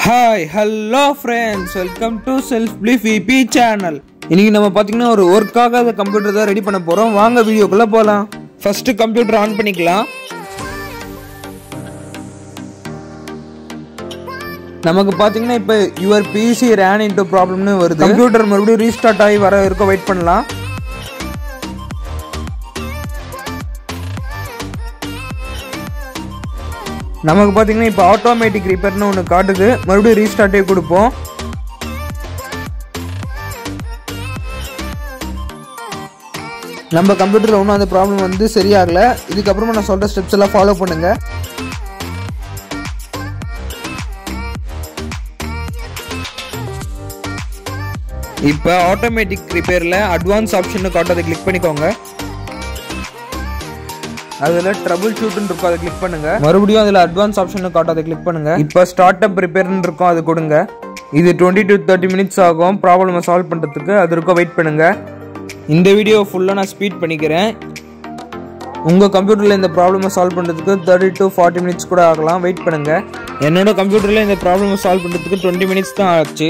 Hi, hello friends, welcome to Self Belief EP channel. இன்னைக்கு நம்ம பாத்தீங்கன்னா ஒரு வர்க்காக அந்த கம்ப்யூட்டர் தான் ரெடி பண்ண போறோம். வாங்க வீடியோக்குள்ள போலாம். ஃபர்ஸ்ட் கம்ப்யூட்டர் ஆன் பண்ணிக்கலாம். நமக்கு பாத்தீங்கன்னா இப்போ your PC ran into problem னு வருது. கம்ப்யூட்டர் மறுபடியும் ரீஸ்டார்ட் ஆகி வர வரைக்கும் வெயிட் பண்ணலாம். நமக்கு பாத்தீங்கன்னா இப்போ ஆட்டோமேட்டிக் ரிப்பேர்னு ஒன்று காட்டுது. மறுபடியும் ரீஸ்டார்ட்டே கொடுப்போம். நம்ம கம்ப்யூட்டரில் ஒன்றும் அந்த ப்ராப்ளம் வந்து சரியாகல. இதுக்கப்புறமா நான் சொல்கிற ஸ்டெப்ஸ் எல்லாம் ஃபாலோ பண்ணுங்க. இப்போ ஆட்டோமேட்டிக் ரிப்பேரில் அட்வான்ஸ் ஆப்ஷன் காட்டு, அதை கிளிக் பண்ணிக்கோங்க. அதில் ட்ரபிள் ஷூட்னு இருக்கும், அதை கிளிக் பண்ணுங்க. மறுபடியும் அதில் அட்வான்ஸ் ஆப்ஷன் காட்டும், அதை கிளிக் பண்ணுங்க. இப்போ ஸ்டார்ட் அப் ரிப்பேர்னு இருக்கும், அது கொடுங்க. இது 20 to 30 minutes ஆகும் ப்ராப்ளமை சால்வ் பண்ணுறதுக்கு. அது இருக்கும், வெயிட் பண்ணுங்க. இந்த வீடியோ ஃபுல்லாக நான் ஸ்பீட் பண்ணிக்கிறேன். உங்கள் கம்ப்யூட்டரில் இந்த ப்ராப்ளமை சால்வ் பண்ணுறதுக்கு 30 to 40 minutes கூட ஆகலாம், வெயிட் பண்ணுங்க. என்னோட கம்ப்யூட்டரில் இந்த ப்ராப்ளமை சால்வ் பண்ணுறதுக்கு 20 minutes தான் ஆச்சு.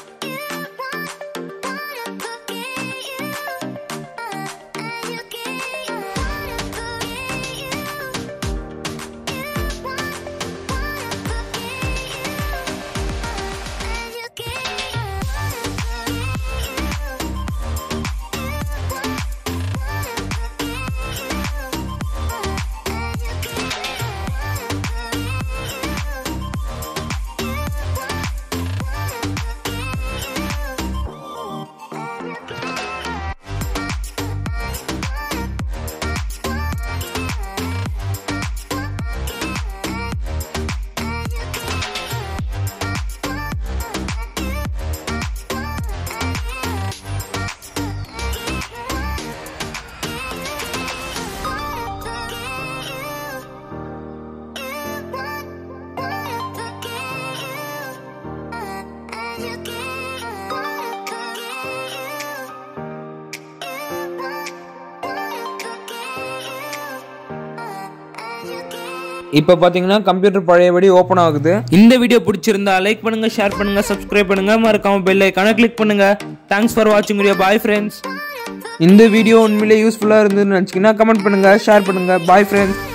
இப்போ பாத்தீங்கன்னா கம்ப்யூட்டர் பழையபடி ஓபன் ஆகுது. இந்த வீடியோ பிடிச்சிருந்தா லைக் பண்ணுங்க, ஷேர் பண்ணுங்க, சப்ஸ்கிரைப் பண்ணுங்க, மறக்காம பெல் ஐகானை கிளிக் பண்ணுங்க. தேங்க்ஸ் ஃபார் வாட்சிங் வீடியோ. Bye friends. இந்த வீடியோ உண்மையிலே யூஸ்ஃபுல்லா இருந்ததுன்னு நினைச்சீங்கன்னா கமெண்ட் பண்ணுங்க, ஷேர் பண்ணுங்க. Bye friends.